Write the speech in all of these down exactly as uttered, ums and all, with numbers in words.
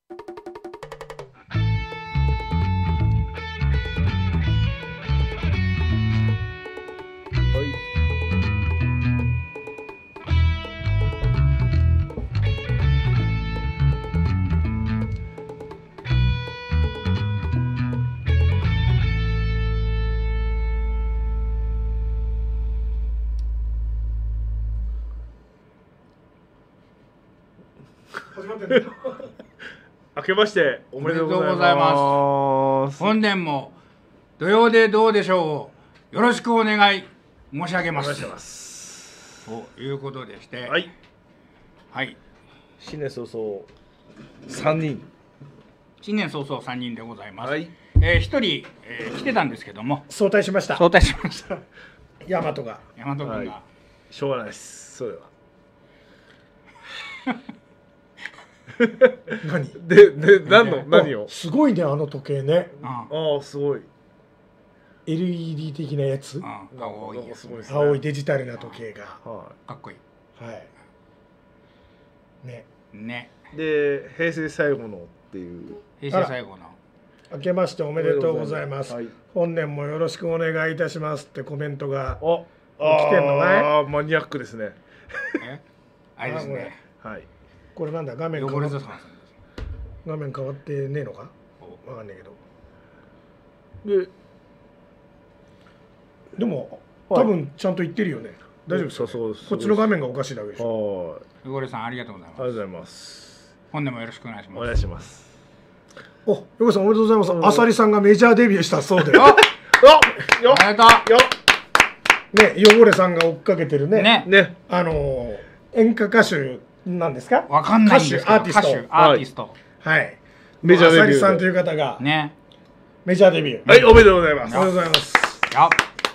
明けましておめでとうございます。 本年も土曜でどうでしょう。よろしくお願い申し上げます。 お願いします。 ということでして、 はい。 はい。 新年早々三人。 新年早々三人でございます。 はい。 えー、一人、えー、来てたんですけども、 早退しました。 早退しました。 大和が。 大和君が、 はい、しょうがないです。それは。 何でで何の何をすごいねあの時計ね。 ああすごいエルイーディー 的なやつ。 青いすごいですね。 青いデジタルな時計が、 はい、 かっこいい。 はいねねで平成最後のっていう平成最後の明けましておめでとうございます、 はい、 本年もよろしくお願いいたしますってコメントがあ来てんのかい。 ああマニアックですね。 えあれですね。 はい。 これなんだ画面汚れずさん画面変わってねえのかわかんないけど。ででも多分ちゃんと言ってるよね。大丈夫ですか。 そうです。 こっちの画面がおかしいだけでしょ。 汚れさんありがとうございます。 ありがとうございます。 本年もよろしくお願いします。 お願いします。 お、よこさんおめでとうございます。あさりさんがメジャーデビューしたそうで。 あ、よ、おめでとう。 ね、汚れさんが追っかけてるね。 ね、 ね、 あの演歌歌手なんですか。 わかんないんですけど。 歌手、アーティスト。 歌手、アーティスト。 はい。 メジャーデビュー。 あさりさんという方がね、 メジャーデビュー。 はい、おめでとうございます。 おめでとうございます。 よ。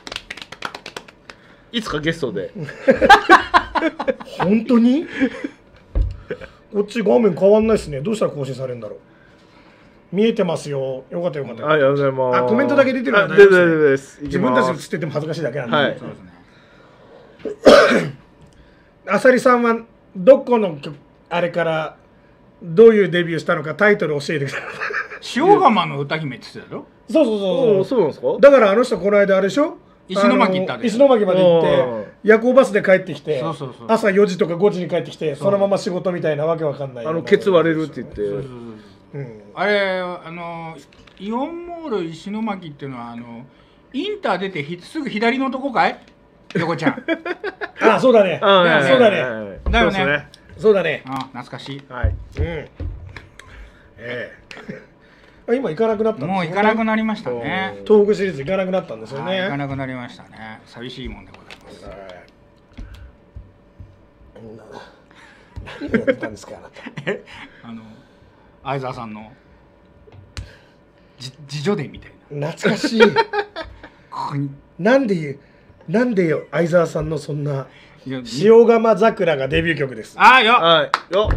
いつかゲストで。 本当に？こっち画面変わんないですね。どうしたら更新されるんだろう。見えてますよ。よかったよかった。 ありがとうございます。 あ、コメントだけ出てるのは大丈夫です。 自分たち映ってても恥ずかしいだけなんで。 はい。 そうですね。 あさりさんはどこの曲あれからどういうデビューしたのかタイトル教えてください。 塩釜の歌姫って言ってたよ。 そうそうそう。 そうなんですか。 だからあの人この間あれでしょ。 石巻行ったで。 石巻まで行って夜行バスで帰ってきて、朝よじとかごじに帰ってきてそのまま仕事みたいなわけわかんない。 あのケツ割れるって言って。 あれあのイオンモール石巻っていうのはあのインター出てひすぐ左のとこかい？横ちゃん。 あ、そうだね。そうだね。 だよね。 そうだね。 あ、懐かしい。 はい。うん。ええ。今行かなくなったんですね。 もう行かなくなりましたね。 東北シリーズ行かなくなったんですよね。 行かなくなりましたね。寂しいもんでございます。 何をやってたんですか、あなた。 え、あの相沢さんの自助伝みたいな。懐かしい。なんでなんでよ相沢さんのそんな塩釜桜がデビュー曲です。 ああよ。 はいよ。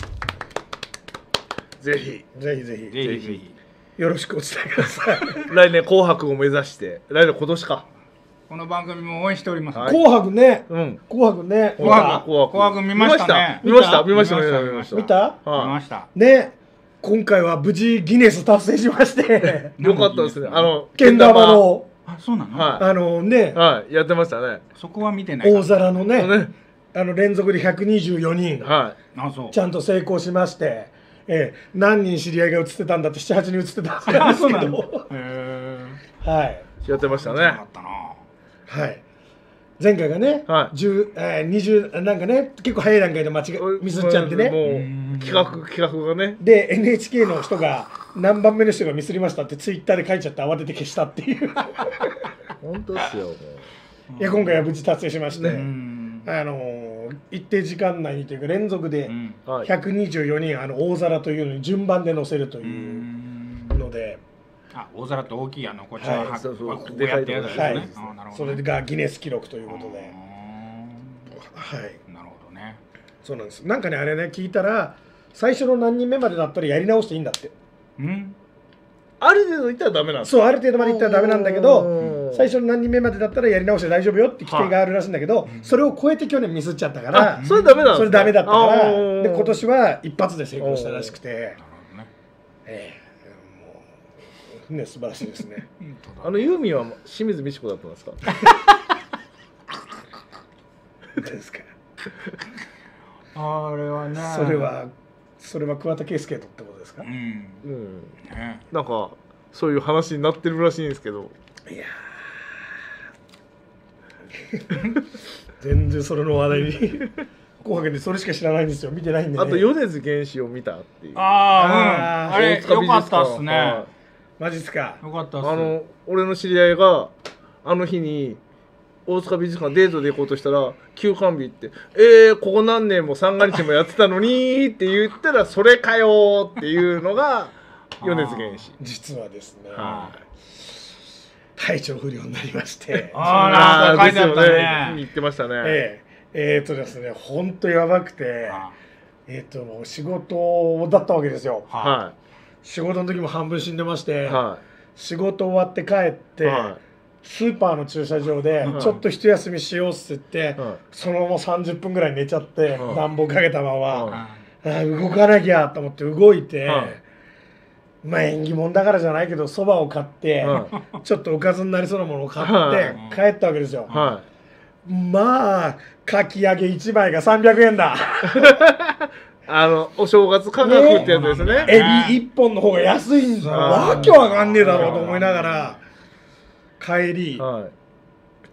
ぜひぜひぜひぜひぜひよろしくお伝えください。 来年紅白を目指して来年今年か。 この番組も応援しております。 紅白ね。 うん。 紅白ね。 紅白紅白見ましたね。 見ました見ました見ました見た見ましたね。今回は無事ギネス達成しまして。 よかったですね。あのけん玉の。 あ、そうなの。 あのね。 はい、やってましたね。 そこは見てない。 大皿のね。あの連続でひゃくにじゅうよにん。 はい。 あ、そう。 ちゃんと成功しまして。ええ、何人知り合いが映ってたんだってななはちにん映ってたんですけど。はい。 やってましたね。 はい。前回がね、 はい、 じゅう、えー、にじゅうなんかね結構早い段階で間違ミスっちゃってね。 もう企画企画がね。 で エヌエイチケー の人が何番目の人がミスりましたってツイッターで書いちゃって慌てて消したっていう。 本当ですよ。もういや今回は無事達成しまして。ねあの一定時間内にというか連続でひゃくにじゅうよにんあの大皿というのに順番で載せるというので、 あ、大皿って大きいあのこっちのはい、そうそうこうやってやつですね。 それがギネス記録ということで、はい。 なるほどね。 そうなんです。なんかねあれね聞いたら最初の何人目までだったらやり直していいんだって。 うん。 ある程度いったらダメなんです。 そうある程度までいったらダメなんだけど、最初の何人目までだったらやり直して大丈夫よって規定があるらしいんだけど、それを超えて去年ミスっちゃったから、 それダメなんです。 それダメだったから、で今年は一発で成功したらしくて、 ええもうね素晴らしいですね。 あのユーミンは清水美智子だったんですか？ ですか。 あれはね。 それはそれは桑田佳祐とってことですか？うん。 うん。ね、なんかそういう話になってるらしいんですけど。いや。 全然それの話題に紅白でそれしか知らないんですよ。見てないんで、ね、 あと米津玄師を見たっていう。 ああ、うん、あれよかったっすね。 マジっすか。 よかったっす。 あの俺の知り合いがあの日に大塚美術館デートで行こうとしたら休館日ってえー、ここ何年も三が日もやってたのにって言ったらそれかよっていうのが米津玄師。 実はですね、体調不良になりまして。 ああ、なんか書いてあったね。 言ってましたね。 えええー、とですね、本当やばくて、えっ、ー、ともう仕事だったわけですよ。はい。仕事の時も半分死んでまして、はい、仕事終わって帰って、はい、スーパーの駐車場でちょっと一休みしようっつって、はい、そのままさんじゅっぷんぐらい寝ちゃって、はい、暖房かけたまま、はい、あ動かなきゃと思って動いて。はい、まあ縁起物だからじゃないけどそばを買って、うん、ちょっとおかずになりそうなものを買って帰ったわけですよ、はい、まあかき揚げいちまいがさんびゃくえんだあのお正月価格ってやつですね。 エビいっぽんの方が安いんだわけわかんねえだろうと思いながら帰り、はい、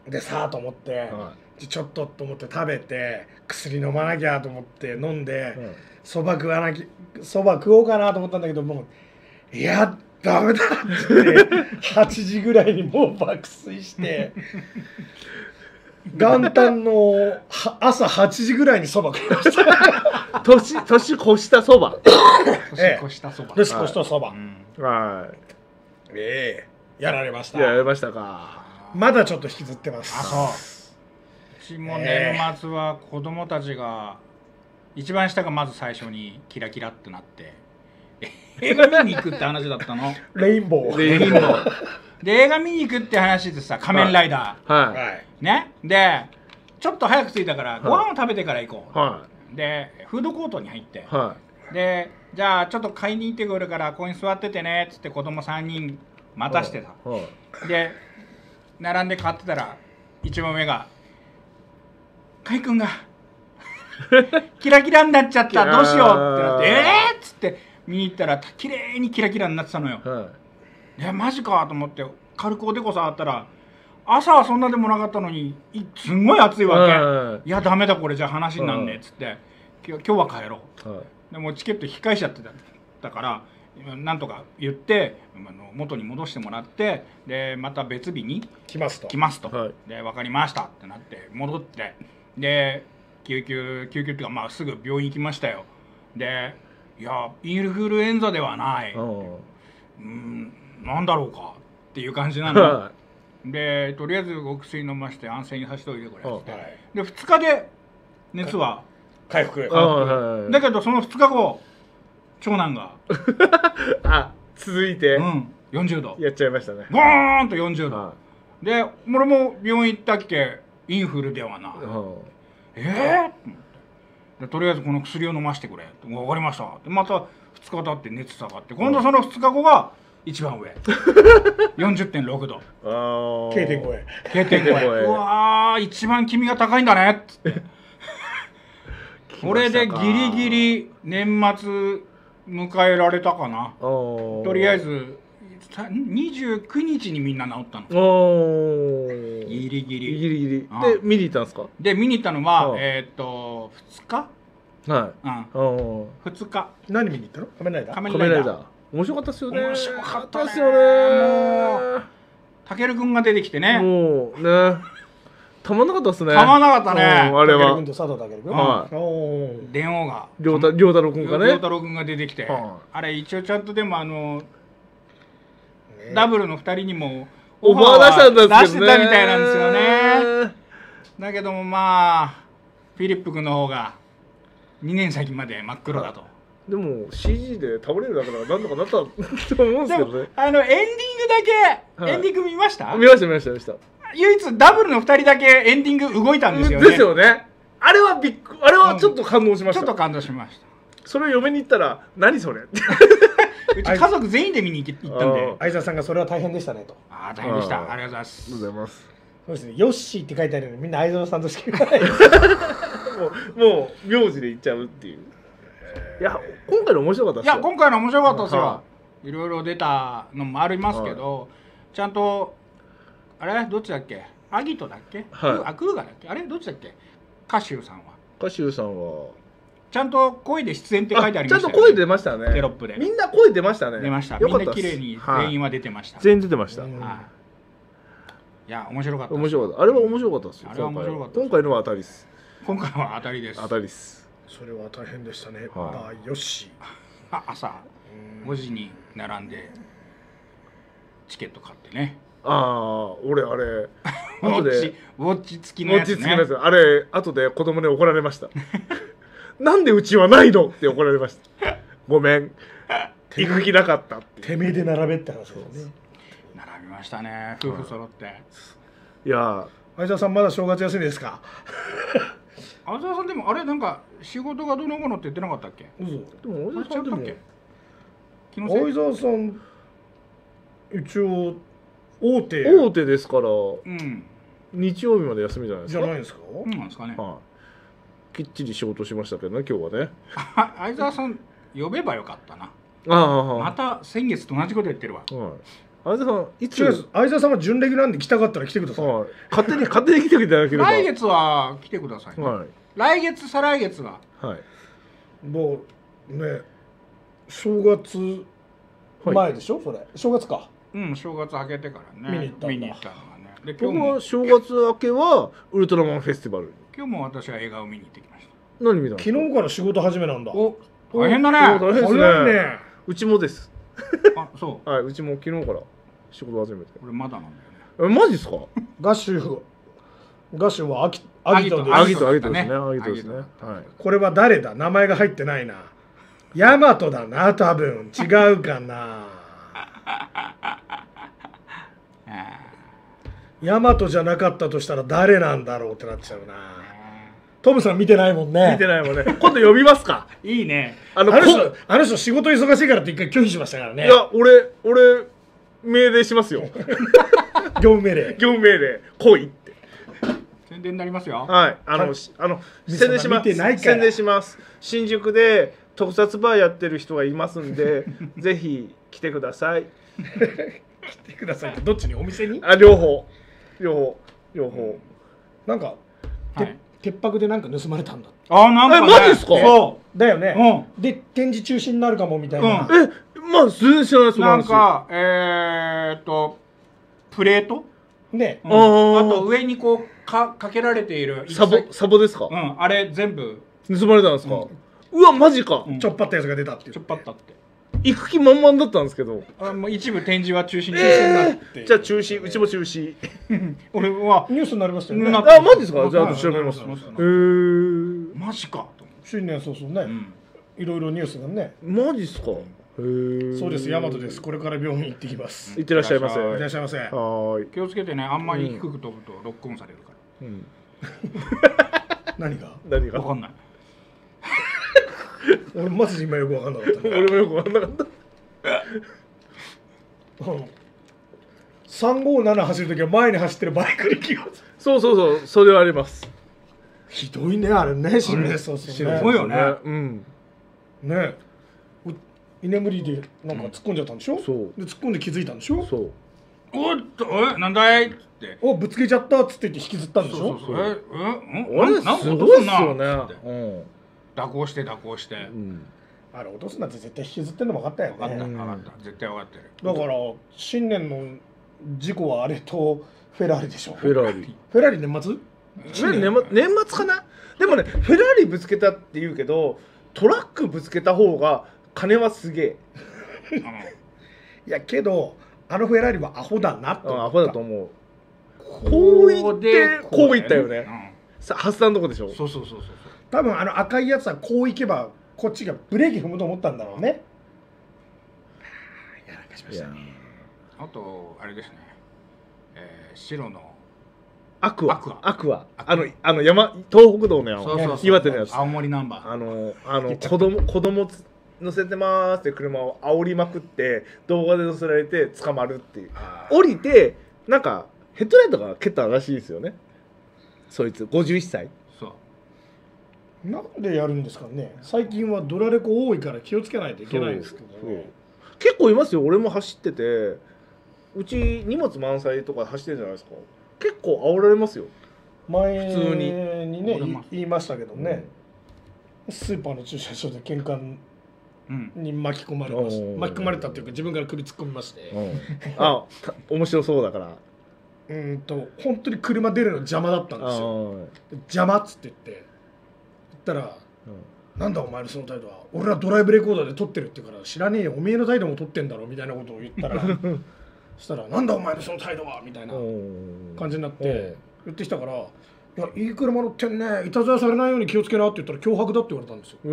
でさあと思って、はい、ちょっとと思って食べて薬飲まなきゃと思って飲んでそば、はい、食わなきそば食おうかなと思ったんだけどもういやダメだってはちじぐらいにもう爆睡して元旦の朝はちじぐらいにそば食いました年年越したそば年越したそば年越したそば、 はい、 ええやられました。 やられましたか。 まだちょっと引きずってます。 あそううちも年末は子供たちが一番下がまず最初にキラキラってなって映画見に行くって話だったの。 レインボー。 レインボー。で映画見に行くって話でさ、仮面ライダー。はい。はい、ね。で、ちょっと早く着いたから、はい、ご飯を食べてから行こう。はい。で、フードコートに入って。はい。で、じゃあちょっと買いに行ってくるから、ここに座っててねっつって子供さんにん待たしてた。はい。で、並んで買ってたら、一番上が、カイ君がキラキラになっちゃった、どうしようってなって、えーっつって。見に行ったら綺麗にキラキラになってたのよ、はい、でマジかと思って軽くおでこ触ったら朝はそんなでもなかったのにすんごい暑いわけ、はい、いやダメだこれじゃ話になんねっつって、はい、今日は帰ろう、はい、でもチケット控えちゃってたからなんとか言って元に戻してもらってでまた別日に来ますと来ますと、はい、で分かりましたってなって戻ってで救急救急っていうかまあすぐ病院行きましたよ。でいやインフルエンザではない、うん、なんだろうかっていう感じなのでとりあえずお薬飲まして安静にさせておいてくれって、はい、でふつかで熱は回復だけどそのふつかご長男があ続いて、 うん、よんじゅうどやっちゃいましたね。 ゴーンとよんじゅうど、はい、で俺も病院行ったっけインフルではない、えーってでとりあえずこの薬を飲ませてくれ分かりましたでまたふつか経って熱下がって今度そのふつかごが一番上 よんじゅってんろくどけいてんご へけいてんご へうわー一番君が高いんだねっつってこれでギリギリ年末迎えられたかな。とりあえずにじゅうくにちにみんな治ったの。ギリギリギリギリで見に行ったんですか。 で見に行ったのはえっとふつかはいふつか。 何見に行ったの。仮面ライダー。 仮面ライダー面白かったっすよね。 面白かったっすよね。たけるくんが出てきてねもうねたまんなかったっすね。 たまんなかったねあれは。 たけるくんと佐藤たけるくんはい電王が良太郎くんがね良太郎くんが出てきてあれ一応ちゃんとでもあのダブルのふたりにもオファー出したんですけどね。 出してたみたいなんですよね。だけどもまあフィリップ君の方がにねん先まで真っ黒だと。 でも シージー で倒れるだけだから何とかなったと思うんですけどね。 あのエンディングだけ、はい、エンディング見ました？ 見ました見ました見ました。 唯一ダブルのふたりだけエンディング動いたんですよね。 ですよね。あれはびっくあれはちょっと感動しました。 うん、ちょっと感動しましそれを嫁に行ったら何それうち家族全員で見に行ったんで、 相沢さんがそれは大変でしたねと。 ああ大変でした。ありがとうございます。 ございます。 そうですね、ヨッシーって書いてあるのにみんな相沢さんとしか言わないもうもう名字で言っちゃうっていう。いや今回の面白かったですよ。 いや今回の面白かったですよ。いろいろ出たのもありますけど、はい、ちゃんとあれどっちだっけ、アギトだっけ、はい、あクーガだっけ、あれどっちだっけ、カシューさんはカシューさんはちゃんと声で出演って書いてありましたよね。 ちゃんと声出ましたね。 テロップでみんな声出ましたね。 出ました。みんな綺麗に全員は出てました。 全員出てました。 いや面白かった。 面白かった。あれは面白かったですよ。 あれは面白かった。 今回のは当たりです。 今回は当たりです。 当たりです。 それは大変でしたね。まあよし。 朝ごじに並んでチケット買ってね。 ああ、俺あれ後でウォッチ付きのやつね。ウォッチ付きのやつ。 あれ後で子供に怒られました。なんでうちはないのって怒られました。ごめん。行く気なかったって。 てめえで並べって話ですね。 並びましたね。夫婦揃って。 いや、 相沢さんまだ正月休みですか。 相沢さんでもあれなんか仕事がどの子のって言ってなかったっけ？ 嘘。 でも相沢さんでも相沢さん一応大手大手ですから、 うん、 日曜日まで休みじゃないですか。 じゃないですか。 うんなんですかね。 はい。きっちり仕事しましたけどね今日はね。 相沢さん呼べばよかったな。 ああ。 また先月と同じこと言ってるわ。 はい。相沢さんいつ？ 相沢さんは準レギュなんで来たかったら来てください。 はい。勝手に勝手に来ていただければ。 来月は来てください、ね。はい。来月再来月は。 はい。 もうね正月前でしょ、はい、それ正月か。 うん正月明けてからね。見に行った見に行ったのがね。 で今日も正月明けはウルトラマンフェスティバル。 今日も私は映画を見に行ってきました。 何見たんですか？ 昨日から仕事始めなんだ。 お大変だね。 大変ですね。うちもです。 あそう。 はい、うちも昨日から仕事始めて。 俺まだなんだよね。えマジですか？ ガッシュガッシュはアギアギトですね。アギトですね。アギトですね。はい。 これは誰だ？名前が入ってないな。ヤマトだな多分。違うかな。ヤマトじゃなかったとしたら誰なんだろうってなっちゃうな。トムさん見てないもんね。 見てないもんね。今度呼びますか。 いいね。 あのあの人あの人仕事忙しいからって一回拒否しましたからね。 いや俺俺命令しますよ。 業務命令。 業務命令来いって。 宣伝になりますよ。 はい。あのあの宣伝します。宣伝します。新宿で特撮バーやってる人がいますんでぜひ来てください。 来てくださいってどっちに？お店に？ あ両方両方両方。 なんか。はい鉄箔でなんか盗まれたんだ。 あなんか、 ね、えマジですか？ そうだよね。 うん、 で展示中止になるかもみたいな。 うん、えまあ全然知らないです。 なんかえー、っとプレートね、 うん、あと上にこうかかけられているサボサボですか？ うんあれ全部盗まれたんですか？うん、うわマジか。 うん、ちょっぱったやつが出たっていう。 ちょっぱったって。 行く気満々だったんですけど、 あもう一部展示は中止に、 えー、なって。じゃあ中止、うちも中止。 俺はニュースになりましたよね。 あマジですか？じゃあ調べます。へえ。 マジか。 新年早々ね、いろいろニュースがね。 マジですか？へえ。そうです、大和です。これから病院行ってきます。 行ってらっしゃいませ。 いらっしゃいませ。 はい。 気をつけてね、あんまり低く飛ぶとロックオンされるから。うん。 何が？ 何が？ わかんない。 俺マジで今よく分かんなかった、 ね、俺もよく分かんなかったさんごーなな走るときは前に走ってるバイクに気をそうそうそうそれはあります。 ひどいねあれね死ぬねそうそうすごいよねうんね居眠りでなんか突っ込んじゃったんでしょ、うん、そうで突っ込んで気づいたんでしょそうおっとえなんだいっておぶつけちゃったっつって言って引きずったんでしょそうそうそうええあれすごいっすよねうん蛇行して蛇行して、 うん、あれ落とすなんて絶対引きずってんの分かったよね。 分かった分かった絶対分かってる。 だから新年の事故はあれとフェラーリでしょ。 フェラーリフェラーリ年末年末年末かな。でもねフェラーリぶつけたって言うけどトラックぶつけた方が金はすげえいやけどあのフェラーリはアホだなって思った。アホだと思う。こう言ってこう言ったよね、うん、さ発散のとこでしょ。 そうそうそうそう多分あの赤いやつはこういけばこっちがブレーキ踏むと思ったんだろうね。やらかしましたね。 あとあれですね、えー、白のアクアアクアあのあの山東北道の山岩手のやつ青森ナンバーあのあの子供子供乗せてますって車を煽りまくって動画で乗せられて捕まるっていう降りてなんかヘッドライトが蹴ったらしいですよねそいつごじゅういっさいそうなんでやるんですかね最近はドラレコ多いから気をつけないといけないんですけど、ね、 結構いますよ俺も走っててうち荷物満載とか走ってるじゃないですか結構煽られますよ前普通ににね言いましたけどね、うん、スーパーの駐車場で喧嘩に巻き込まれました、うん、巻き込まれたっていうか自分から首突っ込みまして、うん、 あ面白そうだからうんと本当に車出るの邪魔だったんですよ邪魔っつって言って言ったら、うん、なんだお前のその態度は俺はドライブレコーダーで撮ってるって言うから知らねえよおめえの態度も撮ってんだろみたいなことを言ったらそしたらなんだお前のその態度はみたいな感じになって言ってきたからいやいい車乗ってんねいたずらされないように気をつけなって言ったら脅迫だって言われたんですよ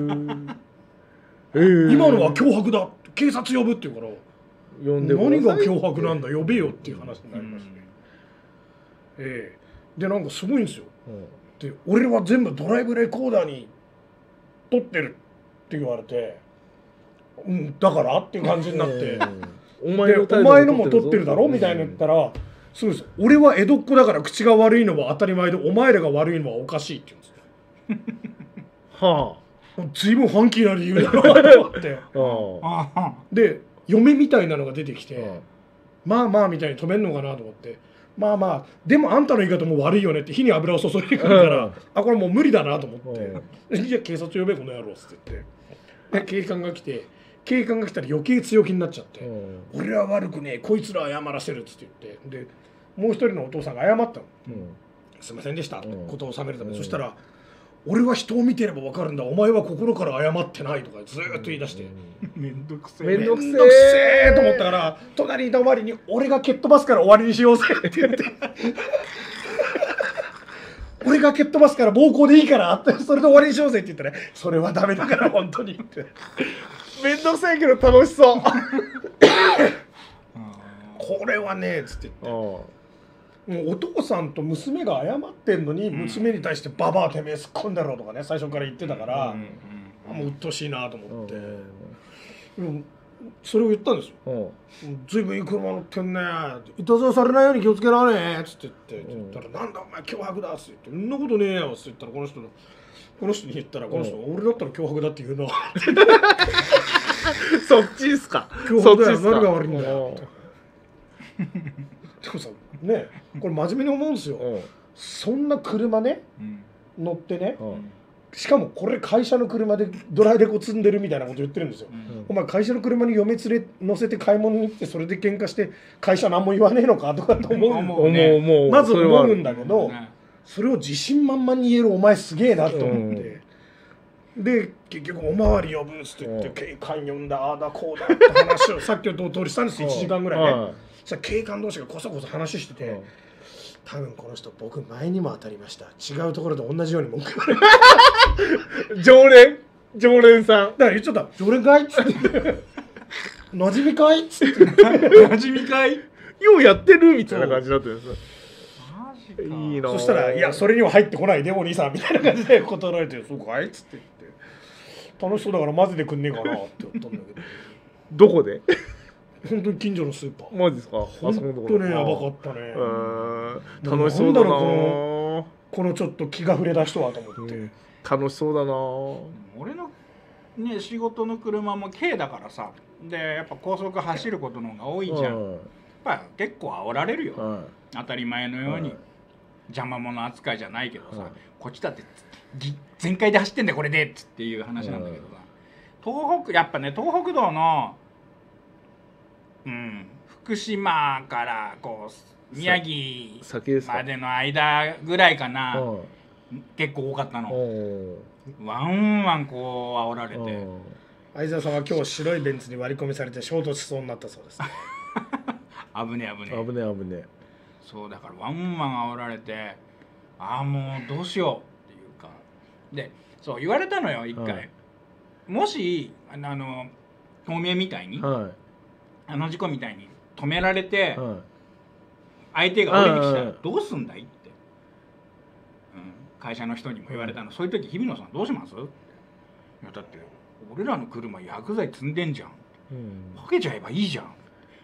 えー、今のは脅迫だ警察呼ぶって言うから呼んで何が脅迫なんだ呼べよっていう話になりましたね、うん、えー、でなんかすごいんですよ、うん、で俺は全部ドライブレコーダーに撮ってるって言われて、うん、だからっていう感じになって、えー、お前のお前のも撮ってるだろみたいな言ったら、そうです俺は江戸っ子だから口が悪いのは当たり前でお前らが悪いのはおかしいって言うんですよはあずいぶんファンキーな理由だなと思ってで嫁みたいなのが出てきてまあまあみたいに止めんのかなと思ってまあまあでもあんたの言い方も悪いよねって火に油を注いでくるからあこれもう無理だなと思ってじゃあ警察呼べこの野郎っつって言って警官が来て警官が来たら余計強気になっちゃって俺は悪くねえこいつら謝らせるっつって言ってでもう一人のお父さんが謝ったのすいませんでしたことを収めるためにそしたら俺は人を見てれば分かるんだお前は心から謝ってないとかずーっと言い出してめんどくせえめんどくせえと思ったから隣にいたおまわりに俺が蹴っ飛ばすから終わりにしようぜって言って俺が蹴っ飛ばすから暴行でいいからってそれで終わりにしようぜって言ったら、ね、それはダメだから本当にってめんどくせえけど楽しそうこれはねっつって言ってもうお父さんと娘が謝ってんのに娘に対してババアてめえ突っ込んだろとかね最初から言ってたからもううっとうしいなと思ってそれを言ったんですよずいぶんいい車乗ってんねいたずらされないように気をつけなねっつって言って言ったらなんだお前脅迫だっつって言ってそんなことねえよっつって言ったらこの人のこの人に言ったらこの人俺だったら脅迫だって言うなそっちですか脅迫だよ何が悪いんだよでもさねこれ真面目に思うんですよそんな車ね、うん、乗ってね、うん、しかもこれ会社の車でドライレコ積んでるみたいなこと言ってるんですよ、うん、お前会社の車に嫁連れ乗せて買い物に行ってそれで喧嘩して会社何も言わねえのかとかと思う思う、ね、まず思うんだけど、ね、それを自信満々に言えるお前すげえなと思って、うん、で結局おまわり呼ぶっつって言って警官呼んだああだこうだって話をさっきの通りしたんですよいちじかんぐらいねそしたら警官同士がこそこそ話してて多分この人僕前にも当たりました違うところで同じように文句言われる常連常連さんだから言っちゃった常連かいっつって馴染みかいっつって馴染みかいようやってるみたいな感じだったんですマジかいいなそしたらいやそれには入ってこないでお兄さんみたいな感じで断られてそうかいっつって言って楽しそうだから混ぜてくんねえかなって言ったんだけどどこで本当に近所のスーパーマジですか本当ねやばかったね楽しそうだなこの、このちょっと気が触れた人はと思って、うん、 楽しそうだな俺のね仕事の車も軽だからさでやっぱ高速走ることの方が多いじゃん、うん、やっぱ結構煽られるよ、うん、当たり前のように、うん、邪魔者扱いじゃないけどさ、うん、こっちだって全開で走ってんだよこれでっていう話なんだけどさ、うん、東北やっぱね東北道のうん、福島からこう宮城までの間ぐらいかな結構多かったのワンワンこう煽られて相沢さんは今日白いベンツに割り込みされて衝突しそうになったそうです危ね危ね危ね危ねそうだからワンワン煽られてああもうどうしようっていうかでそう言われたのよ一回、はい、もしあの透明みたいに、はいあの事故みたいに止められて、はい、相手が降りてきたらどうすんだいって会社の人にも言われたの、そういう時日比野さんどうします？いやだって俺らの車薬剤積んでんじゃん、うん、かけちゃえばいいじゃん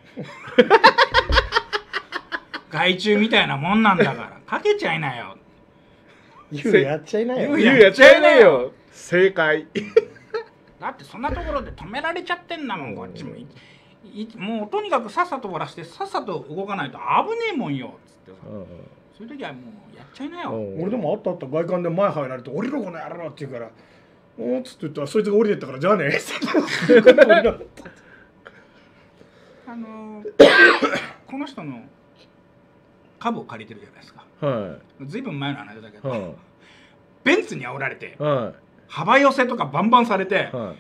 害虫みたいなもんなんだからかけちゃいなよ。 言うやっちゃいなよ。 言うやっちゃいなよ。正解。 だってそんなところで止められちゃってんだもんこっちも。もうとにかくさっさと終わらしてさっさと動かないと危ねえもんよっつってさ、うん、そういう時はもうやっちゃいなよ。 俺でもあったあった外観で前入られて降りろこの野郎って言うからおっつって言ったらそいつが降りてったからじゃあねあのー、この人の株を借りてるじゃないですか、はい、ずいぶん前の話だけど、はい、ベンツに煽られて、はい、幅寄せとかバンバンされて、はい、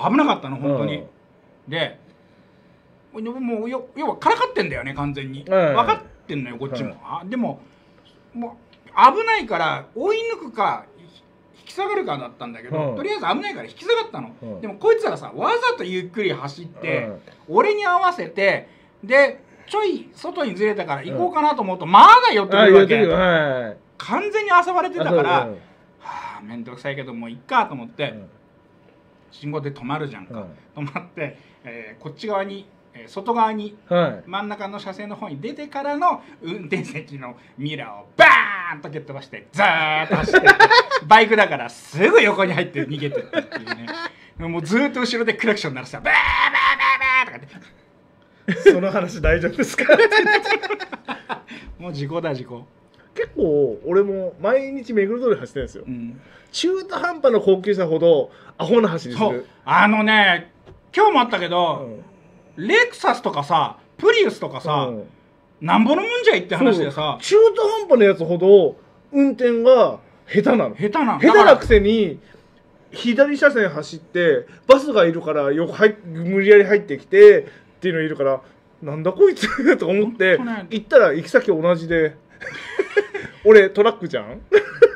危なかったの本当に、はい、でもう要はからかってんだよね完全に、はい、分かってんのよこっちも、はい、あでももう危ないから追い抜くか引き下がるかだったんだけど、はい、とりあえず危ないから引き下がったの、はい、でもこいつらさわざとゆっくり走って、はい、俺に合わせてでちょい外にずれたから行こうかなと思うと、はい、まだ寄ってくるわけ、はい、完全に遊ばれてたから、はい、はあ面倒くさいけどもういっかと思って、はい、信号で止まるじゃんか、はい、止まって、えー、こっち側に外側に、はい、真ん中の車線の方に出てからの運転席のミラーをバーンと蹴っ飛ばしてザーッと走ってバイクだからすぐ横に入って逃げてったっていうねもうずーっと後ろでクラクション鳴らしたらバーバーバーバーとかってその話大丈夫ですかもう事故だ事故。 結構俺も毎日目黒通り走ってるんですよ、うん、中途半端な高級車ほどアホな走りする。 あのね今日もあったけど、うん、レクサスとかさプリウスとかさ、うん、なんぼのもんじゃいって話でさ中途半端なやつほど運転が下手なの。 下手なの下手なくせに左車線走ってバスがいるから横入無理やり入ってきてっていうのいるからなんだこいつと思って行ったら行き先同じで俺トラックじゃん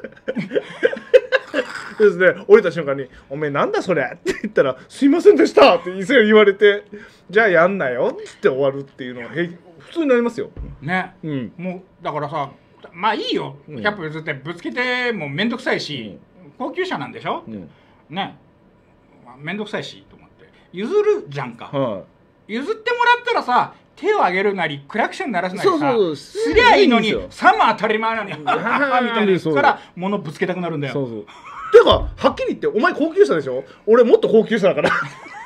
ですね、降りた瞬間に「おめえなんだそれ」って言ったら「すいませんでした」って言われて「じゃあやんなよ」って終わるっていうのは普通になりますよね、うん、もうだからさまあいいよひゃっぽ譲ってぶつけてもめんどくさいし、うん、高級車なんでしょ、うん、ねめんどくさいしと思って譲るじゃんか、はい、譲ってもらったらさ手を上げるなりクラクション鳴らすなりさそうそうすりゃいいのにさも当たり前なのにみたいなから物ぶつけたくなるんだよ。 そうそうてかはっきり言ってお前高級車でしょ俺もっと高級車だから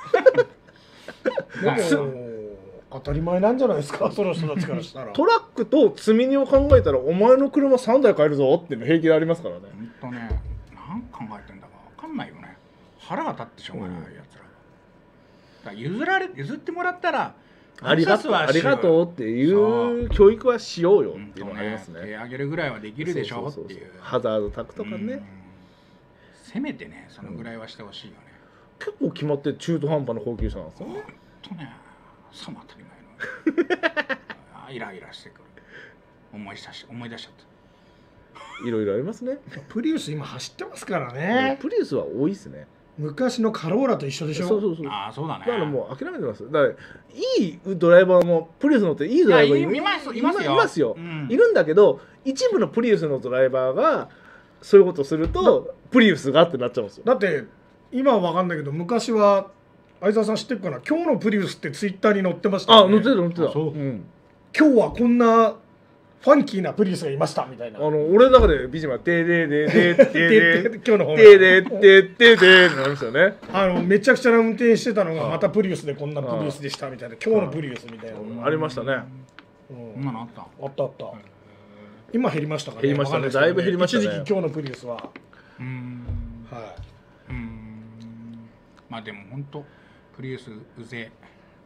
でも当たり前なんじゃないですかその人たちからしたらトラックと積み荷を考えたらお前の車さんだい買えるぞっていうの平気でありますからね。 ほんとね何考えてんだか分かんないよね。腹が立ってしょうがないやつら、だから譲られ譲ってもらったらありがとうありがとうっていう教育はしようよっていうのがありますね。 手上げるぐらいはできるでしょっていうハザードタクとかね、 せめてねそのぐらいはしてほしいよね、 うん、結構決まって中途半端な高級車なんですよね。 ほんとねさも当たり前のイライラしてくる思い出し思い出しちゃったいろいろありますね。 プリウス今走ってますからね。 プリウスは多いですね。 昔のカローラと一緒でしょ。 そうそうそう。 ああそうだね。 だからもう諦めてます。だからいいドライバーもプリウス乗っていいドライバーいますいますよ。 いますよ、うん、いるんだけど一部のプリウスのドライバーがそういうことするとプリウスがってなっちゃうんですよ。 だって今は分かんないけど昔は相沢さん知ってるかな、今日のプリウスってツイッターに載ってましたよね。 あ載ってた載ってた。そう、うん、 今日はこんなファンキーなプリウスがいましたみたいな。 あの俺の中でビジマテーデーデーデーデー今日の方テーデーデーデーデーってなりましたよね。 あのめちゃくちゃな運転してたのがまたプリウスでこんなプリウスでしたみたいな、今日のプリウスみたいなありましたね。 今のあった。 あったあった。今減りましたかね。 減りましたね。だいぶ減りましたね。 一時期今日のプリウスは。 うん。 はい。 うん。まあでも本当プリウスうぜえ。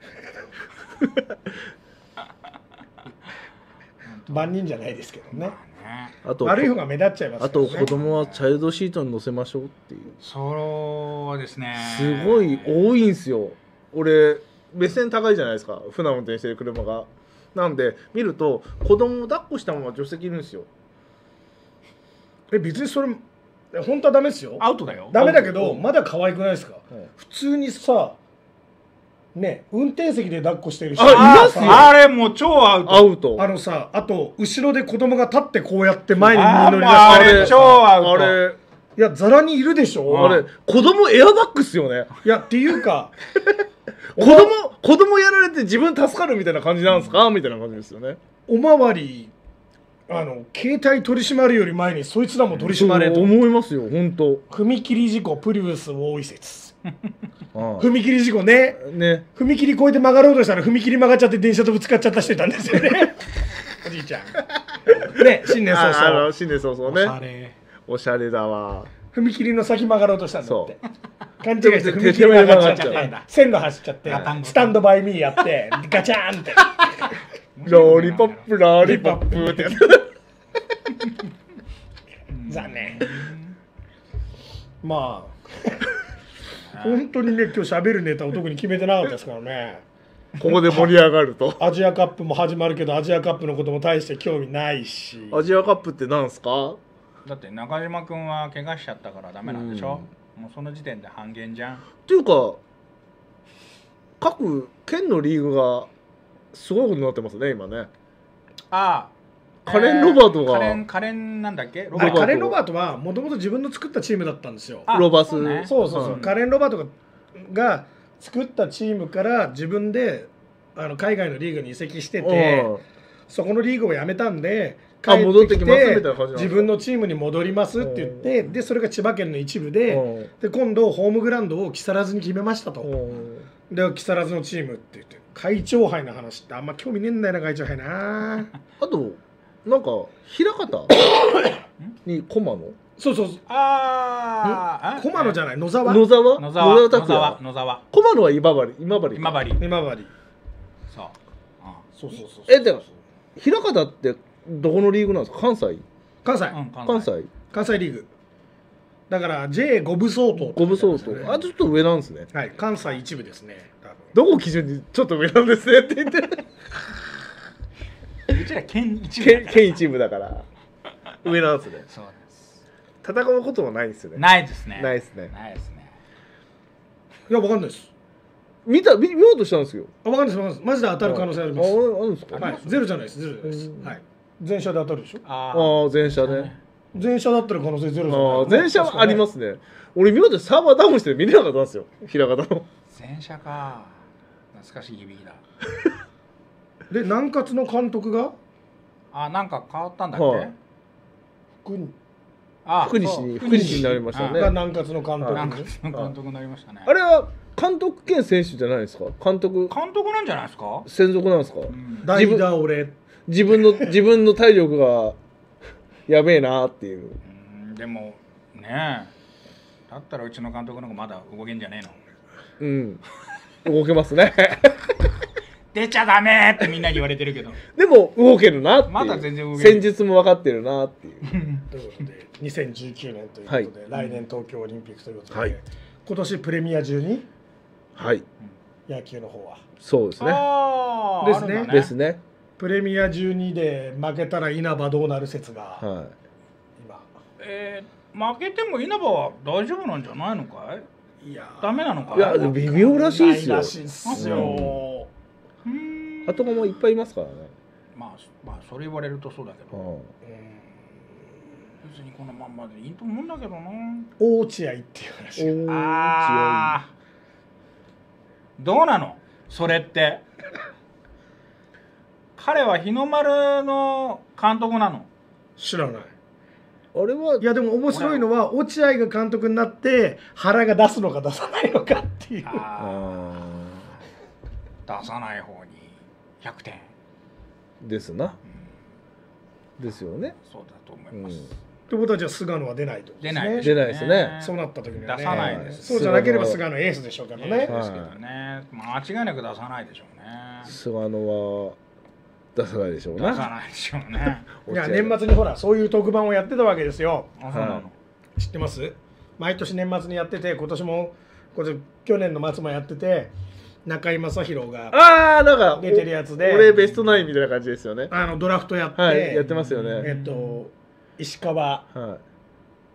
万人じゃないですけどね。 あと悪い方が目立っちゃいますからね。 あと子供はチャイルドシートに乗せましょうっていう。 そうですね。 すごい多いんですよ。俺目線高いじゃないですか。普段運転してる車が。なんで見ると子供を抱っこしたまま助手席いるんですよ。 え別にそれ本当はダメですよ。 アウトだよ。 ダメだけどまだ可愛くないですか。うん、普通にさね、運転席で抱っこしてる人あいますよ。 あれもう超アウト。 アウト。 あのさ、あと後ろで子供が立ってこうやって前に身乗り出して、 あれ超アウト。 あれいやざらにいるでしょ。 あれ子供エアバッグっすよね。 いやっていうか子供子供やられて自分助かるみたいな感じなんですかみたいな感じですよね。 おまわりあの携帯取り締まるより前にそいつらも取り締まれと思いますよ本当。 踏切事故プリウス多い説踏切事故ねね踏切越えて曲がろうとしたら踏切曲がっちゃって電車とぶつかっちゃった人いたんですよねおじいちゃんね新年早々 新年早々ねおしゃれおしゃれだわ。 踏切の先曲がろうとしたんだって勘違いして踏手切前曲がっちゃ曲がっちゃって線路走っちゃってスタンドバイミーやってガチャーンってローリポップローリポップってやつ残念まあ本当にね今日喋るネタを特に決めてなかったですからね。 ここで盛り上がるとアジアカップも始まるけどアジアカップのことも大して興味ないし。 アジアカップってなんすか。 だって中島君は怪我しちゃったからダメなんでしょ、うん、もうその時点で半減じゃん。 っていうか各県のリーグがすごいことになってますね今ね。 ああカレン・ロバートが、 カレンカレンなんだっけロバートカレン・ロバートはもともと自分の作ったチームだったんですよ。 ロバスそう、ね、そうそうそう、うん、カレン・ロバートがが作ったチームから自分であの海外のリーグに移籍しててそこのリーグを辞めたんで帰ってきて自分のチームに戻りますって言ってでそれが千葉県の一部でで今度ホームグラウンドを木更津に決めましたと。で木更津のチームって言って会長杯の話ってあんま興味ねえんだよな会長杯な。 あとなんか枚方に駒野そうそうそう。 ああ駒野じゃない野沢野沢野沢野沢野沢駒野は今治今治今治今治そうあそうそうそうえでも枚方ってどこのリーグなんですか。関西関西、 うん、 関西関西リーグだから ジェイご 部相当、 ご部相当、あちょっと上なんですね。 はい関西一部ですね。 どこを基準にちょっと上なんですねって言ってうちら県一部県県一部だから上なんですね。 そうです戦うことはないですよね。 ないですねないですねないですね。 いやわかんないです。 見た 見, 見ようとしたんですよ。 あわかんないですわかんないです。マジで当たる可能性あります。 ああるんですか。 はいゼロじゃないですゼロじゃないです。はい全社で当たるでしょ。 ああ全社ね。 全社だったら可能性ゼロじゃない。 ああ全社はありますね。俺見ようとサーバーダウンして見れなかったんですよ枚方の。 全社か懐かしい響きだで南葛の監督があなんか変わったんだっけ、 はい、 福にあ福西に福西になりましたね。 が南葛の監督、 南葛の監督になりましたね。 あれは監督兼選手じゃないですか。監督監督なんじゃないですか。 専属なんですか。 代打俺自分の自分の体力がやべえなっていう。 うんでもねえだったらうちの監督の方がまだ動けんじゃねえの。 うん動けますね出ちゃダメってみんなに言われてるけどでも動けるなっていう。 まだ全然動ける。 戦術も分かってるなっていうということでにせんじゅうきゅうねんということで、はい、来年東京オリンピックということで、はい、今年プレミアじゅうにはい野球の方はそうですねあですねねですね。 プレミアじゅうにで負けたら稲葉どうなる説が、 はい今えー、負けても稲葉は大丈夫なんじゃないのかい。いやダメなのかい。 いや微妙らしいですよ。 らしいっすよ。 うん後釜もいっぱいいますからね。 まあまあそれ言われるとそうだけど、うん、別にこのまんまでいいと思うんだけどな。 大落合っていう話ああどうなのそれって彼は日の丸の監督なの。 知らない。 あれはいやでも面白いのは落合が監督になって原が出すのか出さないのかっていう。あ出さない方にひゃくてんですな、うん、ですよね。 そうだと思います、うん、 ってことはじゃあ菅野は出ないと、ね、 出ない出ないですね。 そうなった時にはね出さないです。 そうじゃなければ菅野エースでしょうけどね。 ですけどね、間違いなく出さないでしょうね。 菅野は出さないでしょうね。 出さないでしょうねいや年末にほらそういう特番をやってたわけですよ。 あそうなの、はい、 知ってます？毎年年末にやってて今年もこれ去年の末もやってて中居正広がああなんか出てるやつで俺ベストナインみたいな感じですよね。 あのドラフトやって、 はい、やってますよね。 えっと石川、 はい、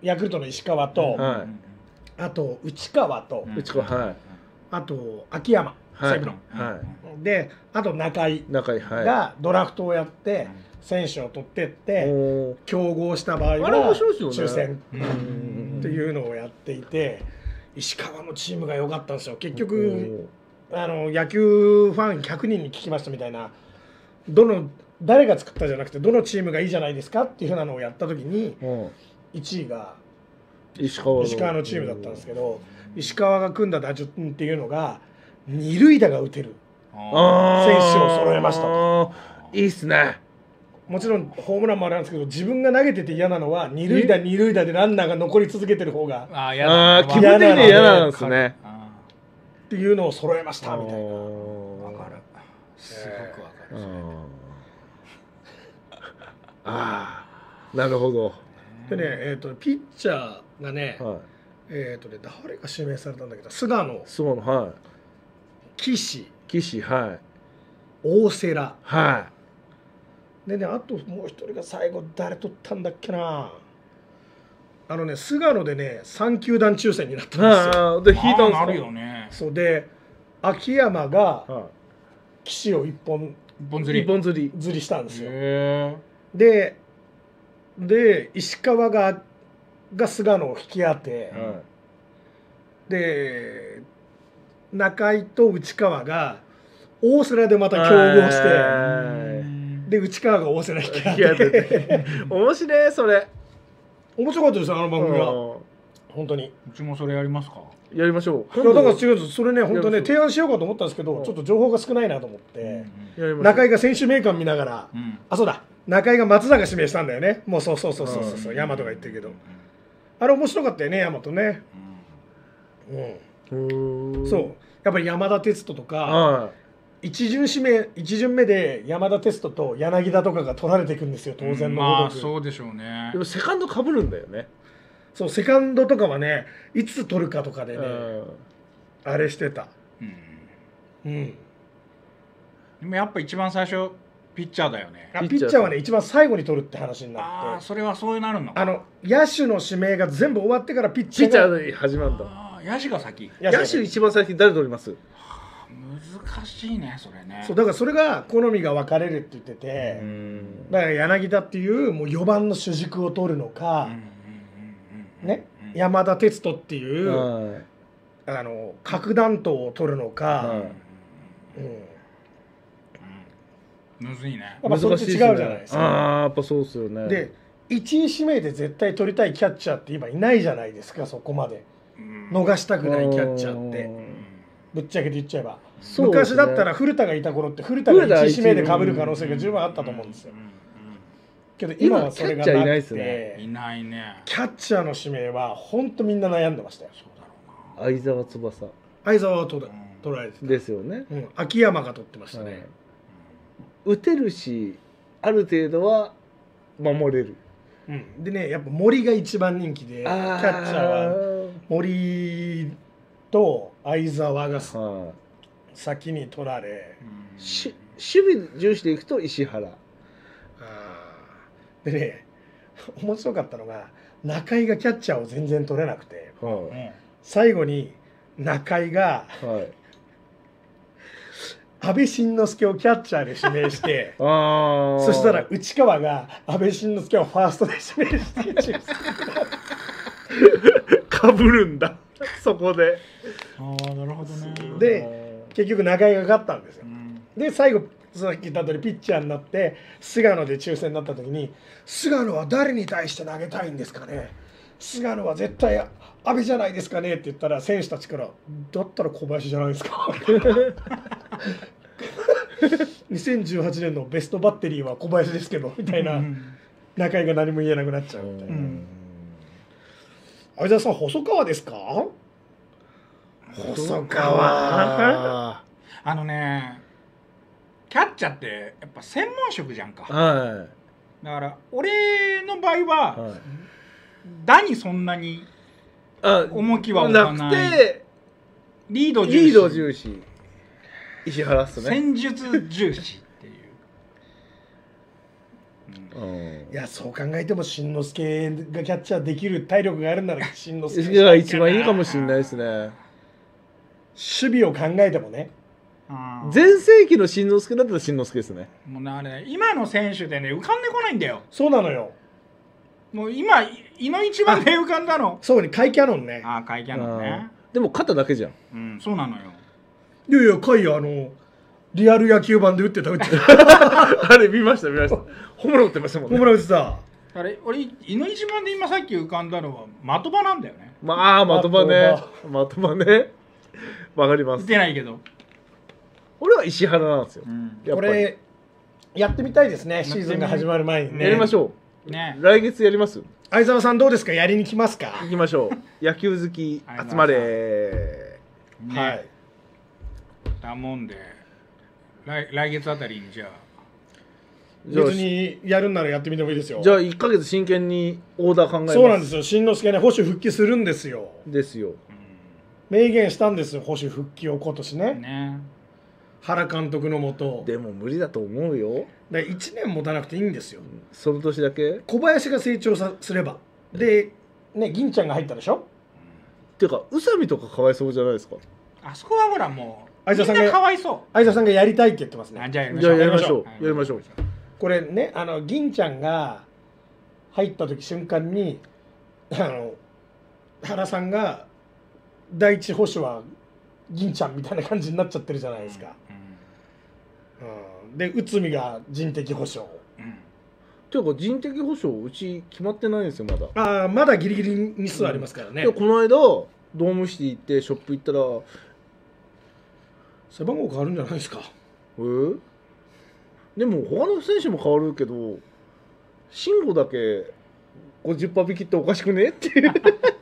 ヤクルトの石川と、 はい、 あと内川と、 内川はい、 あと秋山西武の。 であと中井中井がドラフトをやって選手を取ってって競合した場合は抽選っていうのをやっていて、石川のチームが良かったんですよ。結局あの野球ファンひゃくにんに聞きましたみたいな、どの誰が作ったじゃなくてどのチームがいいじゃないですかっていうふうなのをやった時にいちいが石川のチームだったんですけど、石川が組んだ打順っていうのが二塁打が打てる選手を揃えましたと。 いいっすね。 もちろんホームランもあるんですけど、自分が投げてて嫌なのは二塁打二塁打でランナーが残り続けてる方がああ気分的に嫌なんですねっていうのを揃えましたみたいな。 わかる、すごくわかる。 ああなるほど。 でね、えー、とピッチャーがね、はい、えーとね誰が指名されたんだけど、菅野、 菅野、はい、 岸、 岸、はい、 大瀬良、 はい。 でね、あともう一人が最後誰取ったんだっけな。あのね、菅野でねさん球団抽選になったんですよ。 で引いたんですか。 あるよね。 そうで秋山が岸を一本一本釣り一本釣り釣りしたんですよ。 へでで石川がが菅野を引き当て、はい、で中井と内川が大瀬良でまた競合して、で内川が大瀬良引き当て面白い。それ面白かったですよ、あの番組は。本当に。 うちもそれやりますか。 やりましょう。 いやだから違うんです。それね本当ね提案しようかと思ったんですけど、ちょっと情報が少ないなと思って、中井が選手名鑑見ながら、あそうだ中井が松坂指名したんだよね。もうそうそうそうそうそう、大和が言ってるけど、あれ面白かったよね、大和ね。うん。そうやっぱり山田哲人とか一巡指名一巡目で山田哲人と柳田とかが取られていくんですよ、当然のごとく。 まあそうでしょうね。 でもセカンド被るんだよね。 そうセカンドとかはねいつ取るかとかでねあれしてた。うん、うん、 でもやっぱ一番最初ピッチャーだよね。 ピッチャーはね一番最後に取るって話になって、 ああそれはそうなるのか。 あの野手の指名が全部終わってからピッチャーピッチャーで始まるんだ。 あ野手が先。 野手一番先誰取ります？ 難しいねそれね。 そうだからそれが好みが分かれるって言ってて、だから柳田っていうもうよばんの主軸を取るのか、ね、山田哲人っていう、うん、あの核弾頭を取るのか、うんうん、むずいね。 やっぱそっち違うじゃないですか。 ああやっぱそうっすよね。 でいちい指名で絶対取りたいキャッチャーって今いないじゃないですか。そこまで逃したくないキャッチャーってぶっちゃけて言っちゃえば、ね、昔だったら古田がいた頃って古田がいち指名で被る可能性が十分あったと思うんですよ。けど今はそれがなくて、 いないね。 キャッチャーの指名は本当みんな悩んでましたよ。そうだろうな。相澤翼。 相澤は取られてた。 ですよね。 うん、秋山が取ってましたね。 打てるし、ある程度は守れる。 うん、でね、やっぱ森が一番人気で、キャッチャーは森と相澤が先に取られ、 し守備重視でいくと石原。 でね、面白かったのが中井がキャッチャーを全然取れなくて、はい、最後に中井が、はい、安倍晋之助をキャッチャーで指名してあそしたら内川が安倍晋之助をファーストで指名してかぶるんだそこで。 ああなるほどね。 で結局中井が勝ったんですよ。うん、で最後さっき言った通りピッチャーになって菅野で抽選になった時に菅野は誰に対して投げたいんですかね、菅野は絶対安倍じゃないですかねって言ったら選手たちからだったら小林じゃないですかにせんじゅうはちねんのベストバッテリーは小林ですけどみたいな、中井が何も言えなくなっちゃうみたいな。相澤さん細川ですか？細川あのねキャッチャーってやっぱ専門職じゃんか、 はい、 だから俺の場合は、はい、打にそんなに重きは置かない。なくてリード重視、 リード重視石原っすね。 戦術重視っていう、 うん、いやそう考えても慎之介がキャッチャーできる体力があるなら慎之介が一番いいかもしれないですね。 守備を考えてもね全盛期の新之助だったら新之助ですね。 もうあれ今の選手でね浮かんでこないんだよ。 そうなのよ。 もう今いの一番で浮かんだの。 そうに甲斐キャノンね。 ああ甲斐キャノンね。 でも肩だけじゃん。 うん、そうなのよ。 いやいや甲斐あのリアル野球版で打ってた打ってた。 あれ見ました見ました。ホームラン打ってましたもんね。 ホームラン打ってた。 あれ俺いの一番で今さっき浮かんだのは的場なんだよね。 まあ的場ね。的場ね。わかります。 打てないけど。 俺は石原なんですよ。うん、 これやってみたいですね。シーズンが始まる前にね。 やりましょう。ね。来月やります。 相沢さんどうですか。やりに来ますか。 行きましょう。野球好き集まれ。 ね、はい。だもんで来来月あたりにじゃあ。 別にやるんならやってみてもいいですよ。 じゃあいっかげつ真剣にオーダー考えます。 そうなんですよ。新之助ね保守復帰するんですよ。 ですよ。 明言したんですよ保守復帰を今年ね。ね。原監督のもと。 でも無理だと思うよ。 だいちねん持たなくていいんですよ。 その年だけ。 小林が成長さすれば。でね銀ちゃんが入ったでしょ。 っていうか宇佐美とかかわいそうじゃないですか。 あそこはほらもう相沢さんがかわいそう。 相沢さんがやりたいって言ってますね。 じゃあやりましょう。やりましょう。 これねあの銀ちゃんが入った時瞬間にあの原さんが第一保守は銀ちゃんみたいな感じになっちゃってるじゃないですか。うん、で内海が人的保障。うん、 ていうか人的保障うち決まってないんですよまだ。 ああまだギリギリ日数ありますからね。 うん、この間ドームシティ行ってショップ行ったら背番号変わるんじゃないですか。 えーでも他の選手も変わるけど慎吾だけ ごじゅっパーセント 引きっておかしくねっていう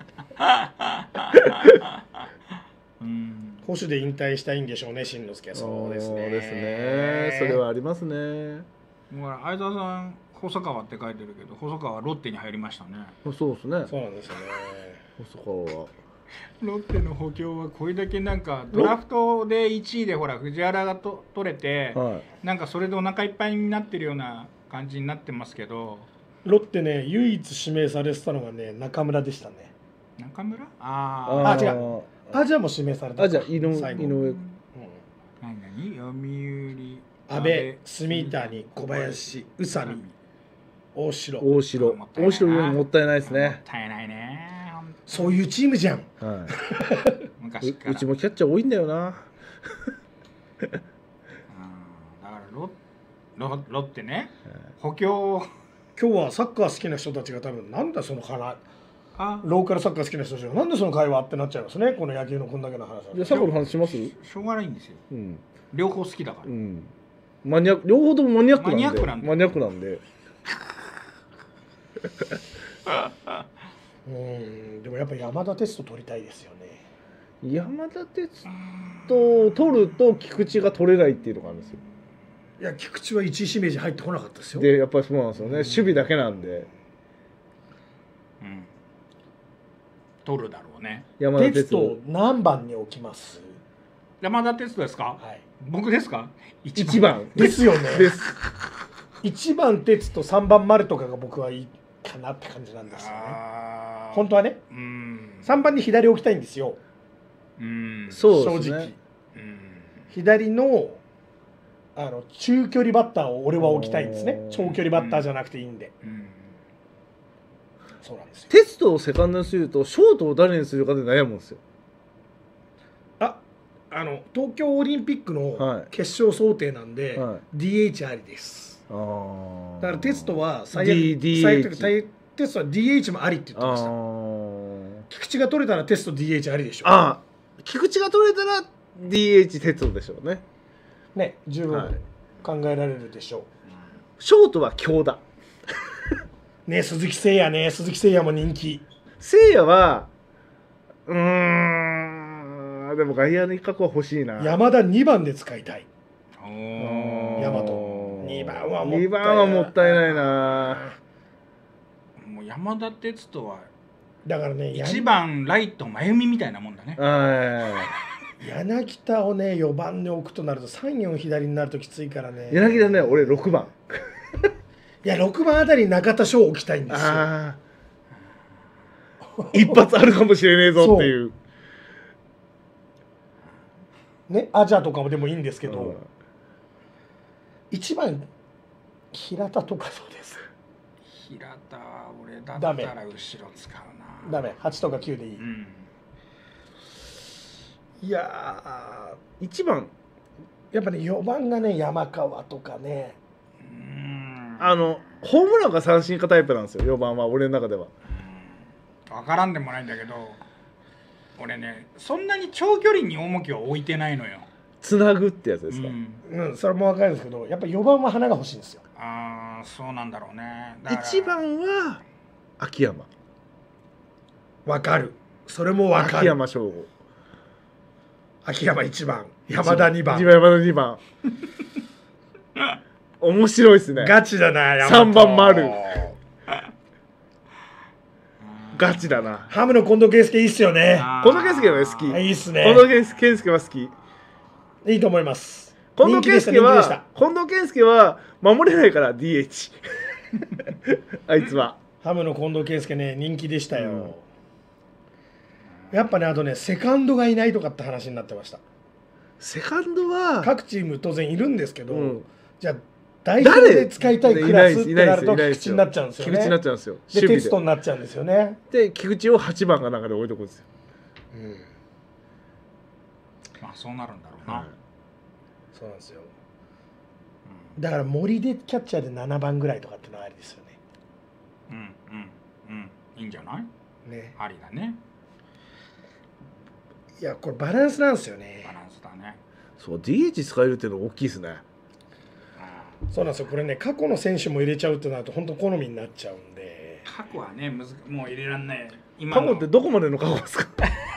保守で引退したいんでしょうね慎之助は。そうですね。 そうですね。それはありますね。 相沢さん細川って書いてるけど細川ロッテに入りましたね。 そうですね。 そうなんですよね。 細川はロッテの補強はこれだけなんかドラフトでいちいでほら藤原がと取れて、はい、なんかそれでお腹いっぱいになってるような感じになってますけどロッテね唯一指名されてたのがね中村でしたね。 中村ああ違うアジアも指名された。 あじゃあ井上井上、うん、 何何読売阿部住谷小林宇佐美大城大城大城よりもったいないですね。 もったいないね。 そういうチームじゃん。 はい、昔から う, うちもキャッチャー多いんだよな。うん、 だからロ ロ, ロッテね、補強今日はサッカー好きな人たちが多分なんだその話あローカルサッカー好きな人たちがなんでその会話ってなっちゃいますね。この野球のこんだけの話。 じゃあサッカーの話します？ しょうがないんですよ。うん、両方好きだから。うん、 マニア両方ともマニアックなんで。マニアックなんで。 マニアックなんで。 うんでもやっぱ山田哲人取りたいですよね。 山田哲人を取ると菊池が取れないっていうのがあるんですよ。 いや菊池はいちい指名じゃ入ってこなかったですよ。 でやっぱりそうなんですよね、うん、守備だけなんで、 うん、取るだろうね。 山田哲人何番に置きます？ 山田哲人ですか？はい、僕ですか？ いちばんですよね。 です。 いちばん哲人さんばん丸とかが僕はいいかなって感じなんですよね。本当はね、うん、さんばんに左置きたいんですよ。 うん、そうですね、正直、 うん、左のあの中距離バッターを俺は置きたいんですね。長距離バッターじゃなくていいんで、うんうん、そうなんですよ。 テストをセカンドにするとショートを誰にするかで悩むんですよ。 ああの東京オリンピックの決勝想定なんで、はい、ディーエイチ ありです。あだからテストは最悪、D、最悪テストは ディーエイチ もありって言ってました。菊池が取れたらテスト ディーエイチ ありでしょ。 ああ菊池が取れたら ディーエイチ テストでしょうね。 ね十分考えられるでしょう。はい、 ショートは強打ね鈴木誠也ね鈴木誠也も人気。 誠也はうーんでも外野の一角は欲しいな。 山田にばんで使いたい。大和にばんはもったいない。にばんはもったいないな。 もう山田哲人はだからねいちばんライト真由美みたいなもんだね。 柳田をねよばんに置くとなるとさん、よん左になるときついからね。 柳田ね俺ろくばんいやろくばんあたりに中田翔を置きたいんですよ。あ一発あるかもしれねえぞっていう。 ね、アジャとかもでもいいんですけど、うん、一番平田とかそうです。 平田俺だったら後ろ使うな。 ダメ。はちとかきゅうでいい、うん、いやーいちばんやっぱねよばんがね山川とかね、 うーんあのホームランか三振かタイプなんですよよばんは俺の中では。 分からんでもないんだけど俺ねそんなに長距離に重きは置いてないのよ。 つなぐってやつですか。 うん、うん、それも分かるんですけどやっぱよばんは花が欲しいんですよ。 ああそうなんだろうね。 いちばんは秋山。 分かる。それも分かる。 秋山翔吾。 秋山いちばん山田にばん山田にばん面白いですね。 ガチだな。山田さんばん丸ガチだな。 ハムの近藤健介いいっすよね。 近藤健介は好き。 いいっすね。 近藤健介は好き。 いいと思います。 近藤健介は近藤健介は守れないから ディーエイチ あいつはハムの近藤健介ね人気でしたよ、うん、やっぱねあとねセカンドがいないとかって話になってました。 セカンドは各チーム当然いるんですけど、うん、じゃあ代表で使いたいクラスってなると菊池になっちゃうんですよね。 菊池になっちゃうんですよ。 でテストになっちゃうんですよね。 で菊池をはちばんかなんかで置いとくんですよ、うん、 まあそうなるんだろうな、はい、 そうなんですよ、うん、だから森でキャッチャーでななばんぐらいとかってのはありですよね。 うんうんうんいいんじゃないね。ありだね。 いやこれバランスなんですよね。 バランスだね。 そう ディーエイチ 使えるっていうのは大きいですね。 そうなんですよ。これね過去の選手も入れちゃうってなると本当好みになっちゃうんで。 過去はねむずもう入れらんない。 今過去ってどこまでの過去ですか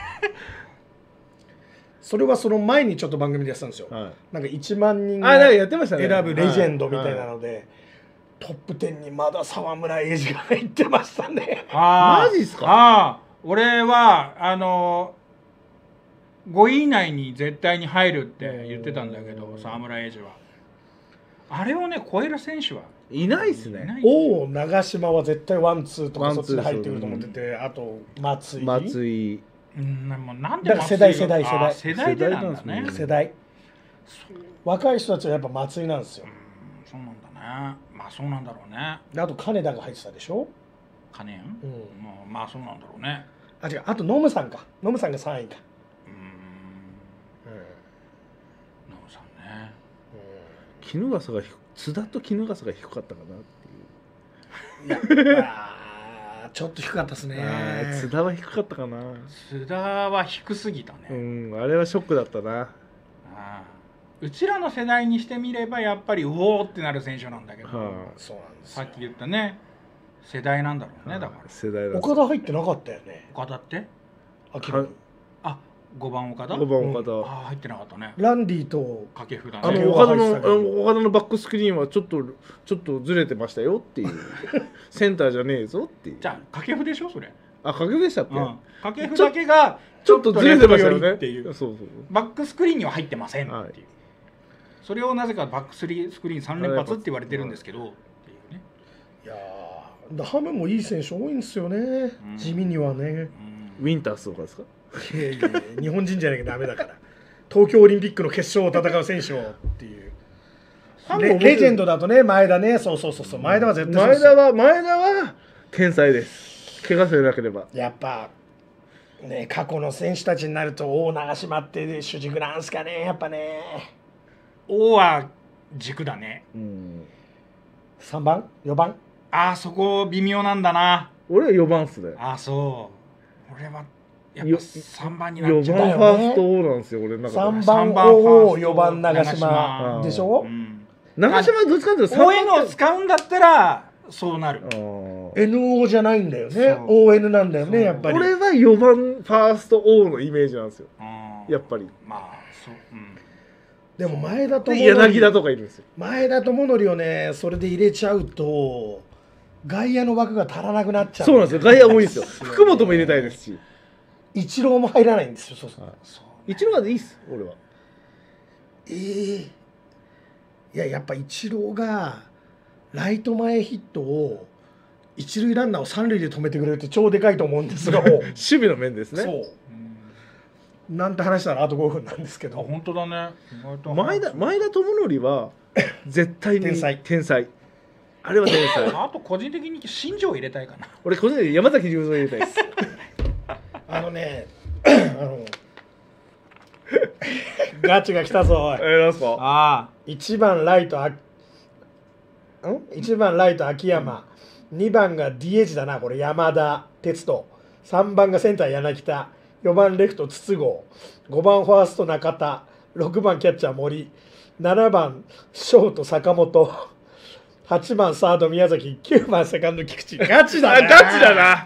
それはその前にちょっと番組でやってたんですよ、はい、なんかいちまんにんが選ぶレジェンドみたいなので、はいはい、トップじゅうにまだ沢村栄治が入ってましたね。 あマジっすか。 ああ俺はあのごい以内に絶対に入るって言ってたんだけど沢村栄治はあれをね超える選手はいないっすね。 おお長嶋は絶対ワンツーとかそっちで入ってくると思ってて、うん、あと松井松井うん、もうなんでだから世代世代世代世代でなんだね。 世代若い人たちはやっぱ松井なんですよ。 うんそうなんだね。まあそうなんだろうね。あと金田が入ってたでしょ。 金谷、うんまあ、まあそうなんだろうね。 あ違うあとノムさんかノムさんがさんいか。うんノムさんね。 衣笠が津田と衣笠が低かったかなっていう。いやちょっと低かったですね。 津田は低かったかな。 津田は低すぎたね。 うんあれはショックだったな。 あうちらの世代にしてみればやっぱりうおーってなる選手なんだけど、はあ、そうなんですさっき言ったね世代なんだろうね、はあ、だから世代だ。 岡田入ってなかったよね。 岡田ってああごばん岡田ごばん岡田、うん、 あ入ってなかったね。 ランディと掛布だね。 あの岡田の岡田のバックスクリーンはちょっとちょっとずれてましたよっていうセンターじゃねえぞっていう。 じゃあ掛布でしょそれ。 あ掛布でしたっけ、うん、 掛布だけがちょっとずれてましたよねっていう。 そうそうバックスクリーンには入ってませんっていう、はい、それをなぜかバックスクリーンさん連発って言われてるんですけど、はい、っていうね。 いやーハムもいい選手多いんですよね、うん、地味にはね、うん、 ウィンタースとかですか。 いやいや日本人じゃなきゃダメだから東京オリンピックの決勝を戦う選手をっていうレ, レジェンドだとね前田ねそうそうそうそう前田は絶対前田は前田は天才です。怪我さえなければ。 やっぱね過去の選手たちになると大長島って主軸なんすかねやっぱね。 大は軸だね。 うん。さんばんよばんああそこ微妙なんだな。 俺はよばんっすね。 ああそう俺はやっぱさんばんになっちゃう。 よばんファースト王なんですよ俺の中で。 さんばん王よばん長島でしょ、うん、 長島はどっちかというとオーエヌ を使うんだったらそうなる。 エヌオー じゃないんだよね オーエヌ なんだよねやっぱり。 俺はよばんファースト王のイメージなんですよやっぱり。 まあそう、うん、 でも前田と柳田とかいるんですよ。 前田智則をねそれで入れちゃうと外野の枠が足らなくなっちゃう。 そうなんですよ外野多いんですよ福本も入れたいですしイチローも入らないんですよ。そうそう、はい、 イチローでいいっす俺は。 ええー、いややっぱイチローがライト前ヒットを一塁ランナーを三塁で止めてくれるって超でかいと思うんですが守備の面ですね。 そうなんて話したらあとごふんなんですけど。 本当だね。 前田前田智則は絶対に天才天才。あれは天才。 あと個人的に新庄入れたいかな。 俺個人的に山崎隆三入れたいです。 あのね、あのガチが来たぞ。 えー、なんすか。 ああ。 いちばんライトあんいちばんライト秋山、にばんが ディーエイチ だなこれ山田哲人、さんばんがセンター柳田、よばんレフト筒香、ごばんファースト中田、ろくばんキャッチャー森、ななばんショート坂本、はちばんサード宮崎、きゅうばんセカンド菊池。ガチだな。 ガチだな。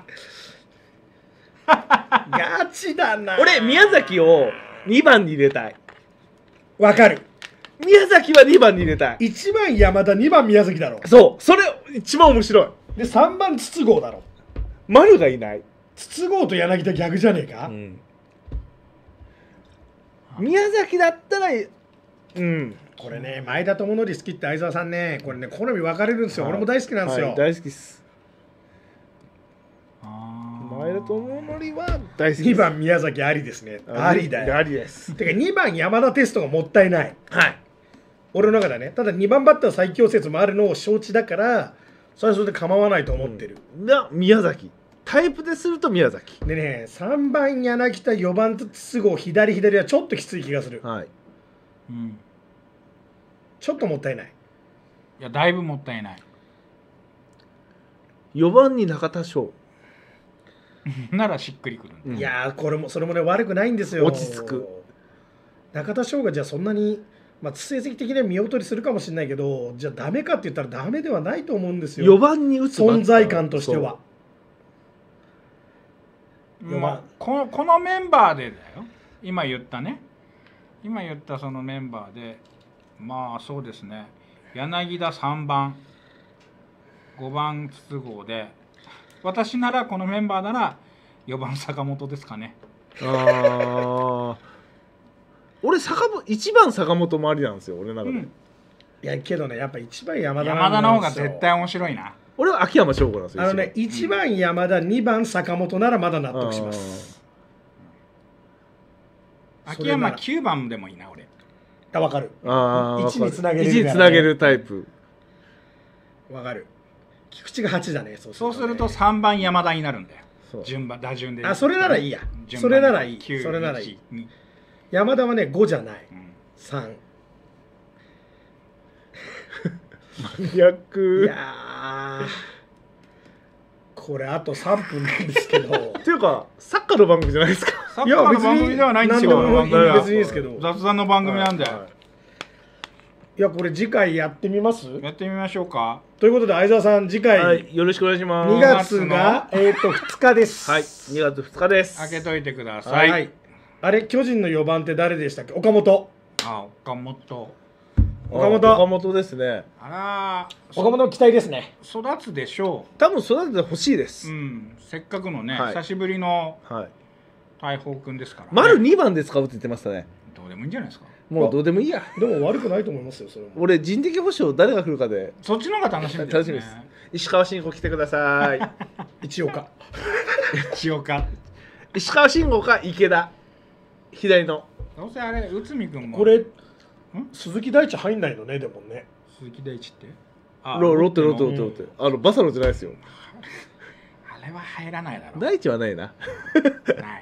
ガチだな。 俺宮崎をにばんに入れたい。 わかる。 宮崎はにばんに入れたい。 いちばん山田、にばん宮崎だろ。 そう、それ一番面白い。 でさんばん筒香だろ。 丸がいない。 筒香と柳田逆じゃねえか、うん、 宮崎だったらうん、 これね、前田智則好きって相沢さんね、これね好み分かれるんですよ、はい、俺も大好きなんですよ、 はい、大好きっす。前田智則は大好き。 にばん宮崎ありですね。ありだよ。 ありです。 てかにばん山田テストがもったいない。 はい。 俺の中でね、ただにばんバッター最強説もあるのを承知だから、それはそれで構わないと思ってる。 うん、が宮崎。タイプですると宮崎。 でね、さんばん柳田、よばん筒香、左左はちょっときつい気がする。 はい。 うん。 ちょっともったいない。 いや、だいぶもったいない。 よばんに中田翔。 ならしっくりくる、 うん、いやーこれもそれもね悪くないんですよ。 落ち着く。 中田翔がじゃあそんなに、まあ、成績的には見劣りするかもしれないけど、じゃあダメかって言ったらダメではないと思うんですよ。 よばんに打つ存在感としては。 まあ、このこのメンバーでだよ、今言ったね、今言ったそのメンバーで、まあそうですね、柳田さんばん、ごばん筒香で、私ならこのメンバーならよばん坂本ですかね。 ああ、俺坂本いちばん坂本もありなんですよ、俺の中で、うん、 いやけどね、やっぱいちばん山田山田の方が絶対面白いな。 俺は秋山翔吾なんですよ。 あのね、いちばん山田、にばん坂本ならまだ納得します。 秋山きゅうばんでもいいな、俺。 あ、分かる。 あいちにつなげる、 ね、いちにつなげるタイプ。 分かる。菊池がはちだね。 そうすると、ね、そうするとさんばん山田になるんだよ。順番、打順で。 あ、それならいいや。それならいい。それならいい。山田はね、ごじゃない。うん、さん。 マニアック。 いやこれあとさんぷんなんですけど。 っていうかサッカーの番組じゃないですか。 サッカーの番組ではないんですよ。 別にいいですけど。 雑談の番組なんで。はいいやこれ次回やってみます？ やってみましょうか。 ということで相沢さん次回、はい、 よろしくお願いします。 にがつがえっとふつかです。 はい、にがつふつかです。 開けといてください。はい、 あれ巨人のよばんって誰でしたっけ？岡本。 あ、岡本。 岡本。 岡本ですね。 あら、 岡本期待ですね。 育つでしょう。多分育ててほしいです。 うん、せっかくのね、はい、久しぶりの大砲くんですから、ね。 丸にばんで使うって言ってましたね。 どうでもいいんじゃないですか。 もうどうでもいいや。 でも悪くないと思いますよ。それも俺人的保障誰が来るかで。 そっちの方が楽しみです、ね。 楽しみです。石川慎吾来てください。 一岡。 一岡。 石川慎吾か池田。左の。 どうせあれ内海君も。 これ鈴木大地入んないのねでもね。 鈴木大地って？ あロロッテロッテロッテロッテ。あのバサロじゃないですよ。 あれは入らないだろ。 大地はないな。 ない。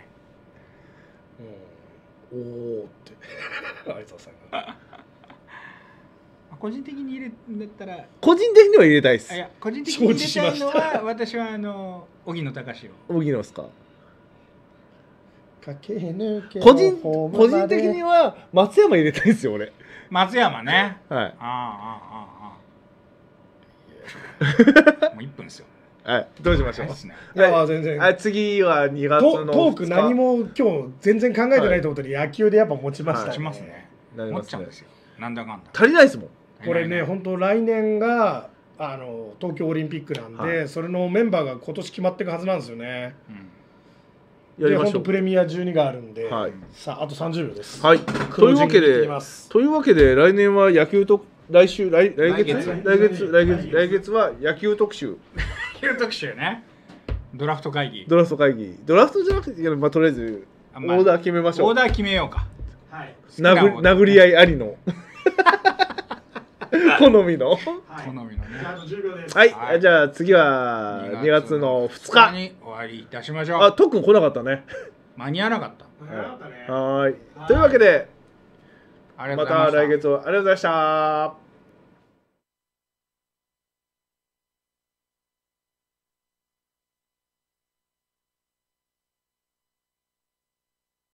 おおって相沢さんが個人的に入れんだったら個人的には入れたいです。 いや個人的に入れたいのは私はあの荻野貴を荻野ですか。 駆け抜け個人個人的には松山入れたいですよ俺。 松山ね。 はい。 ああああああもういっぷんですよ。 はい、どうしましょう。 いや全然。 あ次はにがつのトーク何も今日全然考えてないと思ったら野球でやっぱ持ちましたね。 持ちますね。持っちゃうんですよ。なんだかんだ。 足りないですもん。 これね本当来年があの東京オリンピックなんでそれのメンバーが今年決まっていくはずなんですよね。やりましょう。本当プレミアじゅうにがあるんで、さああとさんじゅうびょうです。 はい。というわけでというわけで来年は野球と来週来来月来月来月来月は野球特集。 野球特集ね。ドラフト会議。 ドラフト会議。ドラフトじゃなくて、まあ、とりあえずオーダー決めましょう。 オーダー決めようか。 はい。 殴殴り合いありの好みの。好みのね。 はい。じゃあ次はにがつのふつかに終わりいたしましょう。 あ、とっくん来なかったね。 間に合わなかった。 間に合わなかったね。 はい。というわけでまた来月ありがとうございました。